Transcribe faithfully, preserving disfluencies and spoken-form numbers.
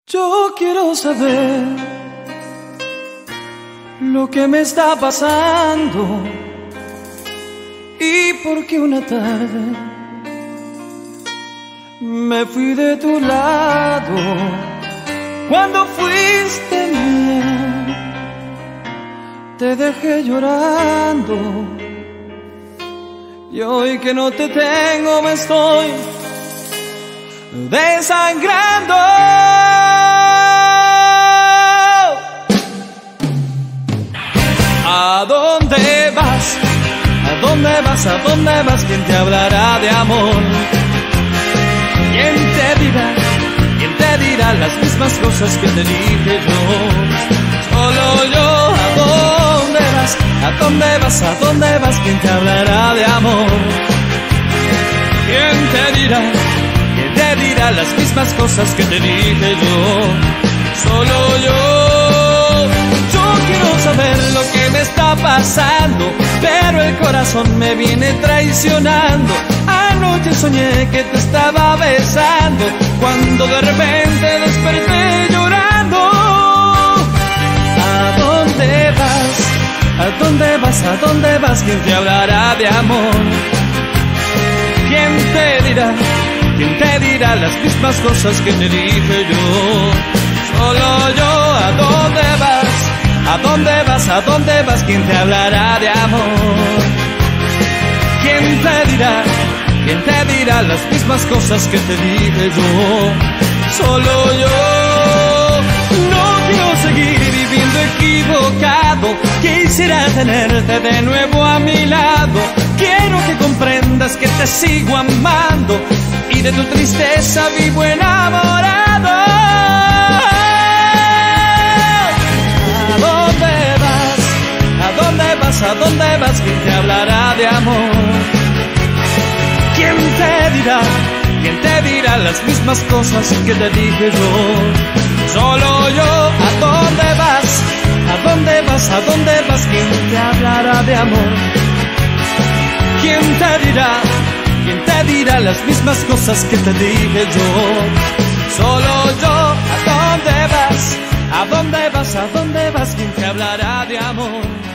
Yo quiero saber lo que me está pasando y por qué una tarde me fui de tu lado cuando fuiste mía. Te dejé llorando y hoy que no te tengo me estoy desangrando. ¿A dónde vas? ¿A dónde vas? ¿A dónde vas? ¿Quién te hablará de amor? ¿Quién te dirá? ¿Quién te dirá las mismas cosas que te dije yo? Solo yo. ¿A dónde vas? ¿A dónde vas? ¿A dónde vas? ¿Quién te hablará de amor? ¿Quién te dirá? ¿Quién te dirá las mismas cosas que te dije yo? Solo yo. Quiero saber lo que me está pasando, pero el corazón me viene traicionando. Anoche soñé que te estaba besando, cuando de repente desperté llorando. ¿A dónde vas? ¿A dónde vas? ¿A dónde vas? ¿Quién te hablará de amor? ¿Quién te dirá? ¿Quién te dirá las mismas cosas que te dije yo? Solo yo. ¿A dónde vas? ¿A dónde vas? ¿A dónde vas? ¿Quién te hablará de amor? ¿Quién te dirá? ¿Quién te dirá las mismas cosas que te dije yo? Solo yo. No quiero seguir viviendo equivocado, quisiera tenerte de nuevo a mi lado. Quiero que comprendas que te sigo amando y de tu tristeza vivo enamorado. ¿A dónde vas? ¿Quién te hablará de amor? ¿Quién te dirá? ¿Quién te dirá las mismas cosas que te dije yo? Solo yo. ¿A dónde vas? ¿A dónde vas? ¿A dónde vas? ¿Quién te hablará de amor? ¿Quién te dirá? ¿Quién te dirá las mismas cosas que te dije yo? Solo yo. ¿A dónde vas? ¿A dónde vas? ¿A dónde vas? ¿Quién te hablará de amor?